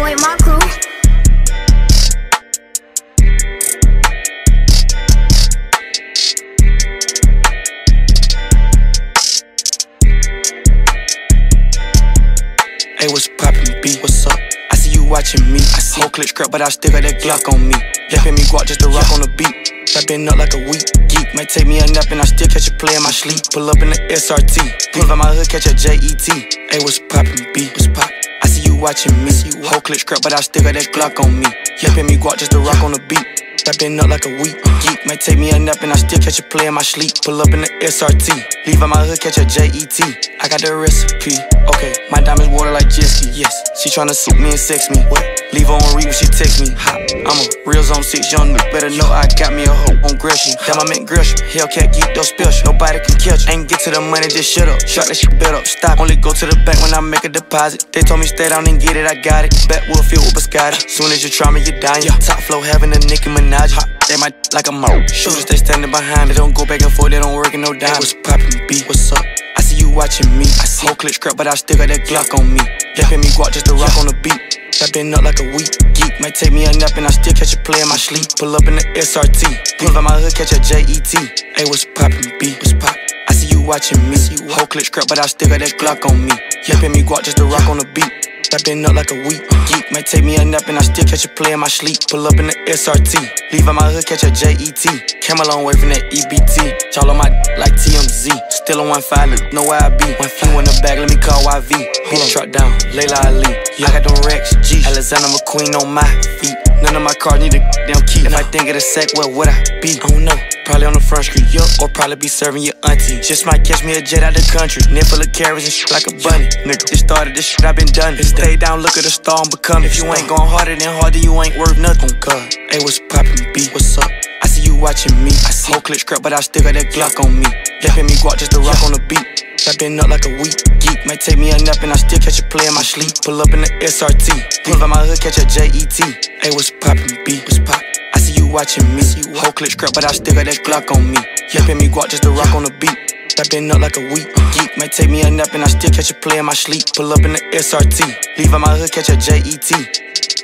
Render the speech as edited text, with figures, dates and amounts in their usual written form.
with my crew. Hey, what's poppin', B? What's up? I see you watching me. I see whole clip scrap, but I still got that Glock on me. Yeah, pay me guap just to rock on the beat. I been up like a week. Geek might take me a nap and I still catch a play in my sleep. Pull up in the SRT. Pull up my hood, catch a JET. Hey, what's poppin', B? What's pop? I see you watching me. Whole clip scrap, but I still got that Glock on me. Yeah, pay me guap just to rock on the beat. I been up like a week. Geek might take me a nap and I still catch a play in my sleep. Pull up in the SRT. Leave out my hood, catch a JET. I got the recipe. Okay, my diamonds water like jet ski. Yes, she tryna suit me and sex me. What? Leave her on read when she text me. I'm a real zone 6 young nigga. Better know I got me a hoe on Gresham. Damn, I meant Gresham. Hellcat geek those special. Nobody can catch. Ain't get to the money, just shut up. Shut that shit bet up. Stop. Only go to the bank when I make a deposit. They told me stay down and get it. I got it. Backwood filled with biscotti. Soon as you try me, you dying. Top flow having a Nicki Minaj. They might like a mo. Shooters, they standing behind me. They don't go back and forth. They don't work in no dime. Hey, what's poppin', B? What's up? I see you watching me. I see whole clip scrap, but I still got that Glock on me. Yeah, pay me guap just to rock on the beat. I been up like a week. Geek might take me a nap and I still catch a play in my sleep. Pull up in the SRT. Pull up my hood, catch a JET. Hey, what's poppin', B? What's pop? I see you watching me. Whole clip scrap, but I still got that Glock on me. Yeah, pay me guap just to rock on the beat. I been up like a week. Geek might take me a nap and I still catch a play in my sleep. Pull up in the SRT. Leave out my hood, catch a JET. Came a long way from that EBT. Y'all on my like TMZ. Still on 1.5, look, know where I be. 1 in the bag, let me call YV. Beat the truck down, Layla Ali. I got them Rex G. Alexander McQueen on my feet. None of my cars need a damn key. If I think of the sack, where would I be? I don't know. Probably on the front street, yup. Or probably be serving your auntie. Just might catch me a jet out the country. Neck full of carrots and shit like a bunny. Nigga, just started this shit, I been done. Stay down, look at the star and become. If you ain't going harder than harder, you ain't worth nothing. God. Hey, what's poppin', B? What's up? I see you watching me. I see whole clip scrap, but I still got that Glock on me. Yeah, pay me guap just to rock on the beat. I been up like a week. Geek might take me a nap and I still catch a play in my sleep. Pull up in the SRT. Pull up my hood, catch a JET. Hey, what's poppin', B? What's pop? I see you watching me. Whole clip scrap, but I still got that Glock on me. Yeah, pay me guap just to rock on the beat. I been up like a week. Geek might take me a nap and I still catch a play in my sleep. Pull up in the SRT. Leave out my hood, catch a JET.